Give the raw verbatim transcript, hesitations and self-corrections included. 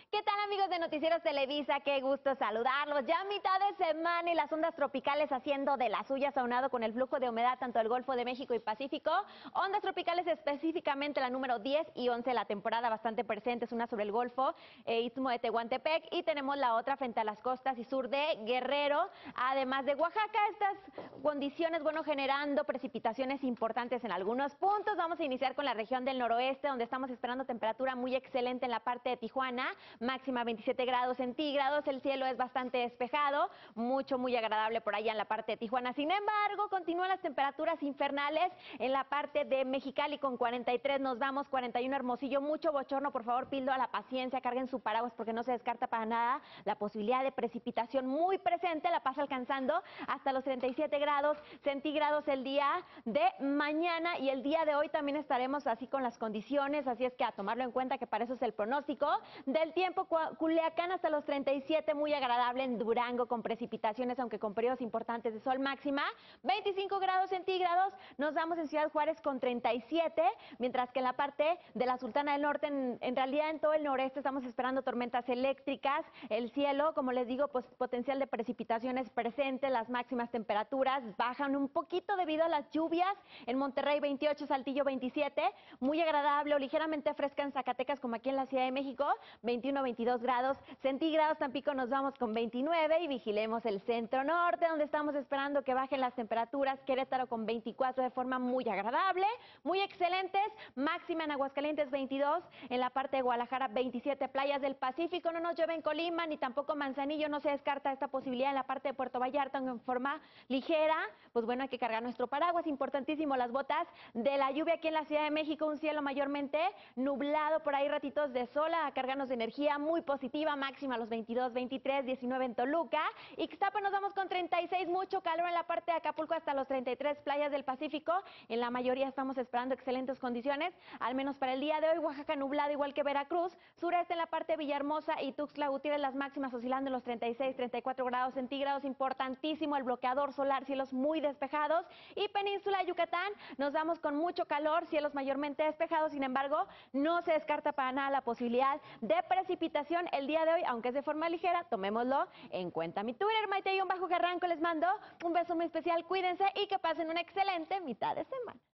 ¿Qué tal, amigos de Noticieros Televisa? Qué gusto saludarlos. Ya a mitad de semana y las ondas tropicales haciendo de las suyas, aunado con el flujo de humedad tanto del Golfo de México y Pacífico. Ondas tropicales específicamente la número diez y once de la temporada bastante presentes, una sobre el Golfo, eh, Istmo de Tehuantepec, y tenemos la otra frente a las costas y sur de Guerrero, además de Oaxaca. Estas condiciones, bueno, generando precipitaciones importantes en algunos puntos. Vamos a iniciar con la región del noroeste, donde estamos esperando temperatura muy excelente en la parte de Tijuana, máxima veintisiete grados centígrados, el cielo es bastante despejado, mucho, muy agradable por allá en la parte de Tijuana. Sin embargo, continúan las temperaturas infernales en la parte de Mexicali con cuarenta y tres, nos vamos cuarenta y uno Hermosillo, mucho bochorno, por favor, pildo a la paciencia, carguen su paraguas porque no se descarta para nada la posibilidad de precipitación muy presente, la pasa alcanzando hasta los treinta y siete grados centígrados el día de mañana, y el día de hoy también estaremos así con las condiciones, así es que a tomarlo en cuenta, que para eso es el pronóstico del tiempo. Culiacán hasta los treinta y siete, muy agradable en Durango con precipitaciones, aunque con periodos importantes de sol, máxima veinticinco grados centígrados. Nos vamos en Ciudad Juárez con treinta y siete, mientras que en la parte de la Sultana del Norte, en, en realidad en todo el noreste estamos esperando tormentas eléctricas. El cielo, como les digo, pues potencial de precipitaciones presente, las máximas temperaturas bajan un poquito debido a las lluvias. En Monterrey veintiocho, Saltillo veintisiete, muy agradable o ligeramente fresca en Zacatecas como aquí en la Ciudad de México, veintiuno, veintidós grados centígrados. Tampico nos vamos con veintinueve y vigilemos el centro norte, donde estamos esperando que bajen las temperaturas. Querétaro con veinticuatro de forma muy agradable, muy excelentes, máxima en Aguascalientes veintidós, en la parte de Guadalajara veintisiete, playas del Pacífico no nos llueve en Colima ni tampoco Manzanillo, no se descarta esta posibilidad en la parte de Puerto Vallarta en forma ligera. Pues bueno, hay que cargar nuestro paraguas, importantísimo las botas de la lluvia. Aquí en la Ciudad de México un cielo mayormente nublado, por ahí ratitos de sol a cargarnos de energía muy positiva, máxima a los veintidós, veintitrés, diecinueve en Toluca. Ixtapa nos vamos con treinta y seis, mucho calor en la parte de Acapulco hasta los treinta y tres, playas del Pacífico, en la mayoría estamos esperando excelentes condiciones, al menos para el día de hoy. Oaxaca nublado igual que Veracruz, sureste en la parte de Villahermosa y Tuxtla Gutiérrez, las máximas oscilando en los treinta y seis, treinta y cuatro grados centígrados, importantísimo el bloqueador solar, cielos muy despejados. Y península de Yucatán nos vamos con mucho calor, cielos mayormente despejados, sin embargo no se descarta para nada la posibilidad de precipitación el día de hoy, aunque es de forma ligera, tomémoslo en cuenta. Mi Twitter, Maite-Garranco, les mando un beso muy especial, cuídense y que pasen una excelente mitad de semana.